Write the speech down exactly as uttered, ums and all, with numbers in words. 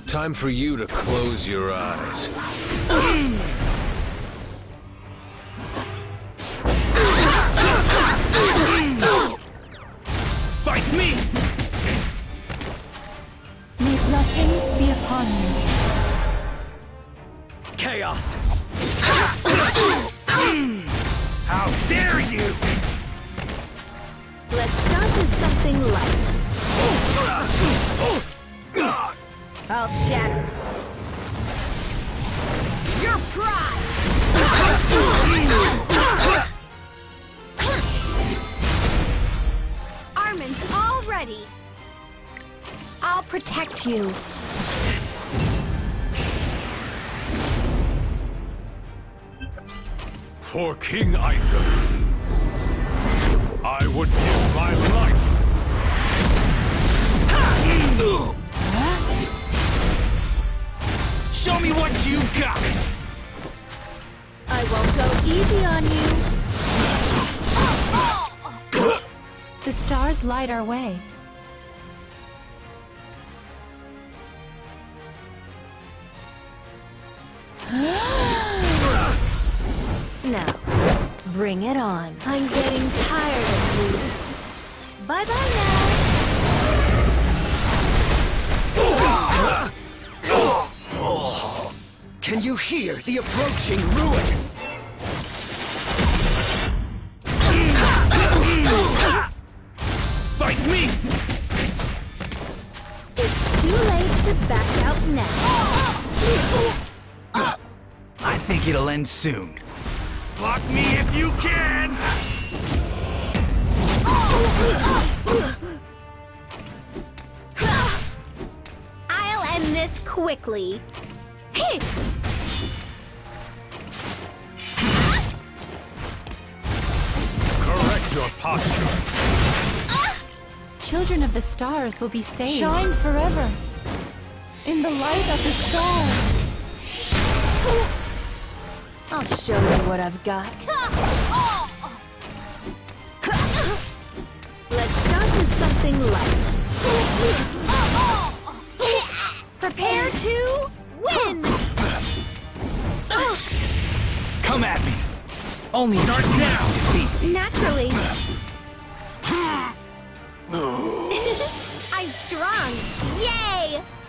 Time for you to close your eyes. Fight me! May blessings be upon you. Chaos! How dare you! Let's start with something light. I'll shatter your pride! Armin's all ready. I'll protect you. For King Aegon, I would give my life. Show me what you got! I won't go easy on you. The stars light our way. Now, bring it on. I'm getting tired of you. Bye-bye now. Can you hear the approaching ruin? Fight me! It's too late to back out now. I think it'll end soon. Block me if you can! I'll end this quickly. Correct your posture. Children of the stars will be saved. Shine forever in the light of the stars. I'll show you what I've got. Let's start with something light. Prepare to win! Come at me! Only starts now! Naturally. I'm strong. Yay!